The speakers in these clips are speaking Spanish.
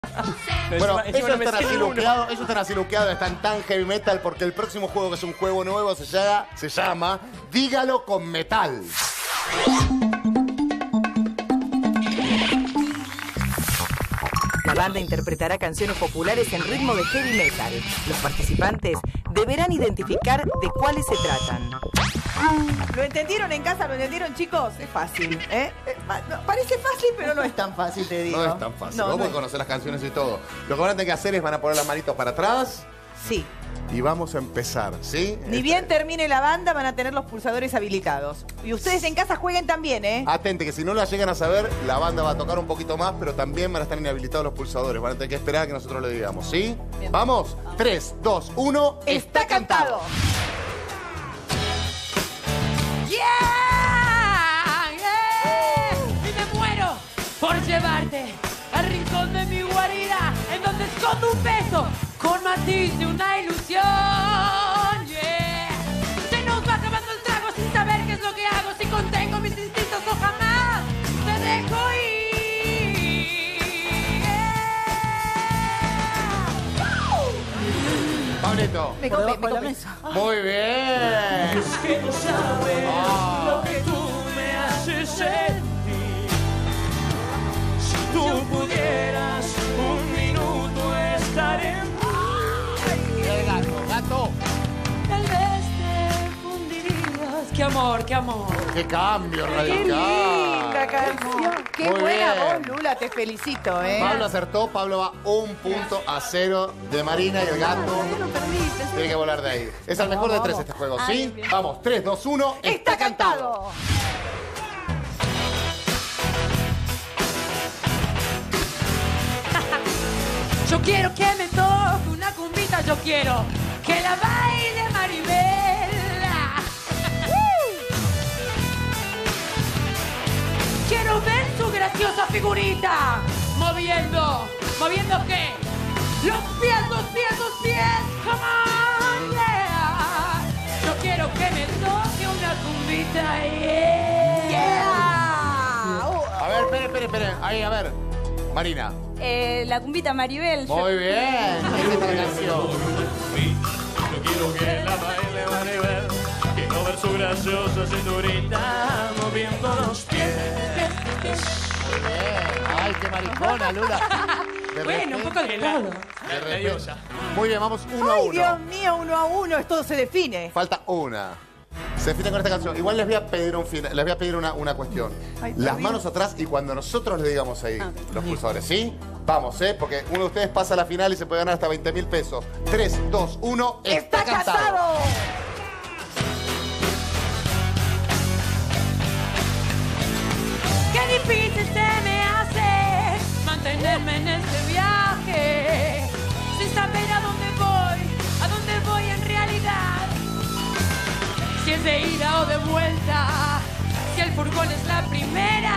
Bueno, ellos están así luqueados, están tan heavy metal porque el próximo juego, que es un juego nuevo, se llama Dígalo con Metal. La banda interpretará canciones populares en ritmo de heavy metal. Los participantes deberán identificar de cuáles se tratan. ¿Lo entendieron en casa? ¿Lo entendieron, chicos? Es fácil, ¿eh? Parece fácil, pero no es tan fácil, te digo. No es tan fácil. No, Vos no podés conocer las canciones y todo. Lo que van a tener que hacer es van a poner las manitos para atrás. Sí. Y vamos a empezar, ¿sí? Ni bien termine la banda, van a tener los pulsadores habilitados. Y ustedes en casa jueguen también, ¿eh? Atente, que si no la llegan a saber, la banda va a tocar un poquito más, pero también van a estar inhabilitados los pulsadores. Van a tener que esperar a que nosotros le digamos, ¿sí? Bien. Vamos. 3, 2, 1. ¡Está cantado! ¡Yeah! ¡Yeah! Y me muero por llevarte al rincón de mi guarida, en donde escondo un beso con matiz de una ilusión. Yeah. Se nos va acabando el trago sin saber qué es lo que hago, si contengo mis instintos o jamás te dejo ir. Yeah. Pablito. Me copé la mesa. Muy bien. Es que no sabes lo que tú me haces sentir. Si tú pudieras un minuto estar en mí, Gato. tal vez te fundirías. ¡Qué amor, qué amor! ¡Qué cambio ¡Qué radical! linda canción! ¡Qué Muy buena bien. voz, Lula! Te felicito, ¿eh? Pablo acertó, Pablo va 1-0 de Marina y el gato tiene que volar de ahí. Es el mejor de 3 este juego, ¿sí? Vamos, 3, 2, 1. ¡Está cantado! Yo quiero que me toque una cumbita, yo quiero que la baile Maribela. Quiero ver su graciosa figurita moviendo qué? Los pies, come on, yeah. Yo quiero que me toque una cumbita, yeah. A ver, espere. Ahí, a ver. Marina. La cumbita Maribel. Muy bien. ¿Qué es esta canción? Yo quiero que la baile Maribel. Quiero ver su graciosa cinturita moviendo los pies. Muy bien. Ay, qué maricona, Lula. Bueno, un poco de helado. De repente. Muy bien, vamos 1-1. ¡Ay, Dios mío! 1-1, esto se define. Falta una. Se define con esta canción. Igual les voy a pedir una cuestión. Ay, Las Dios. manos atrás y cuando nosotros le digamos ahí los pulsadores, ¿sí? Vamos, porque uno de ustedes pasa a la final y se puede ganar hasta 20.000 pesos. 3, 2, 1. ¡Está cantado! Qué difícil se me hace mantenerme en este viaje sin saber a dónde voy en realidad. Si es de ida o de vuelta, si el furgón es la primera.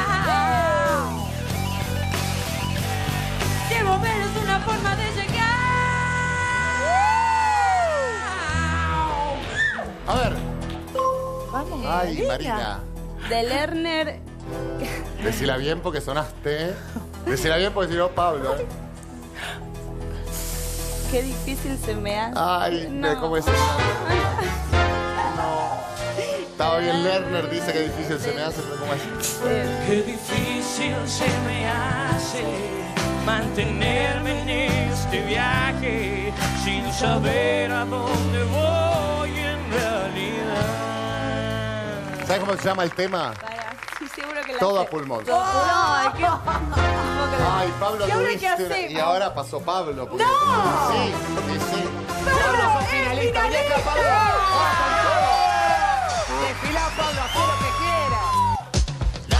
Si volver es una forma de llegar. A ver. Vamos, Ay, Marina. De Lerner. Decila bien porque sonaste. Decila bien porque si no, Pablo. Qué difícil se me hace. Ay, No. ¿cómo es eso? Estaba bien, Lerner dice que difícil se me hace, pero ¿cómo es? Qué difícil se me hace mantenerme en este viaje sin saber a dónde voy en realidad. ¿Sabes cómo se llama el tema? Para, sí, seguro que la Todo a sé. pulmón. Ay, qué... Ay, Pablo, ¿Y ahora qué tuviste una... hacemos? Y ahora pasó Pablo. porque- ¡No! Sí, sí. ¡Pablo, es finalista! ¡Bien, Pablo! Desfila, Pablo, haz lo que quieras.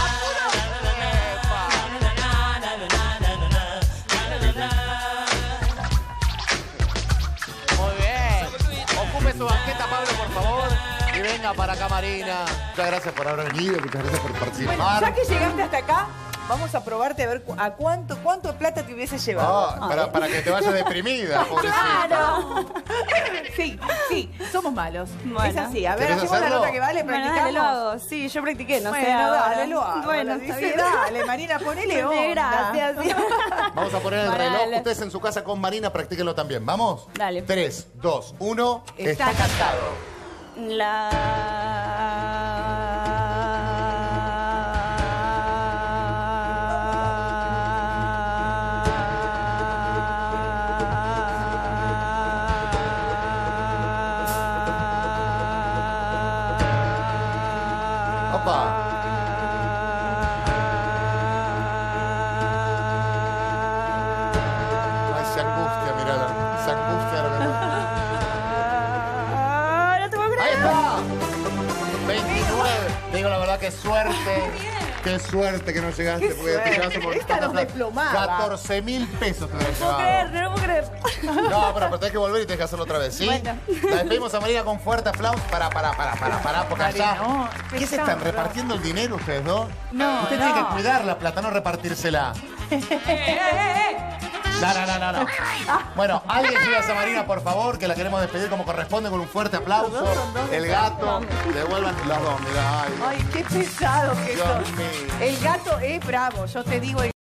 Muy bien. Ocupe su banqueta, Pablo, por favor. Y venga para acá, Marina. Muchas gracias por haber venido, muchas gracias por participar. Bueno, ya que llegaste hasta acá, Vamos a probarte a ver a cuánto plata te hubiese llevado. Para que te vayas deprimida, pobrecita. Claro. Sí, somos malos. Bueno. Es así. A ver, ¿Querés hacemos la hacerlo? nota que vale, Bueno, practicamos. dale, lo hago. Sí, yo practiqué, no sé. Bueno, ahora. dale, lo hago. Bueno, Dice, está bien. dale, Marina, ponele onda. Gracias. Sí. Vamos a poner el Bueno, reloj. dale. Ustedes en su casa con Marina, practíquenlo también. ¿Vamos? Dale. 3, 2, 1. Está cantado. Opa. Ay, se angustia, mirala. Se angustia. No te puedo creer. ¡Ahí está! 29. Te digo la verdad, qué suerte. Qué suerte que no llegaste. Qué Porque te suerte. llevaste por Esta nos desplomaba. 14.000 pesos te había No puedo creer, llevado. no lo puedo creer. No, pero tenés que volver y tenés que hacerlo otra vez, ¿sí? Bueno. La despedimos a Marina con fuerte aplauso. Para, porque allá. no, ¿Qué se están pesado. repartiendo el dinero ustedes dos? No, Usted no. tiene que cuidar la plata, no repartírsela. No. Bueno, alguien siga a Marina, por favor, que la queremos despedir como corresponde con un fuerte aplauso. El gato, devuelvan los dos, mirá. Ay, Ay, qué pesado que Dios sos. mío. El gato es bravo, yo te digo.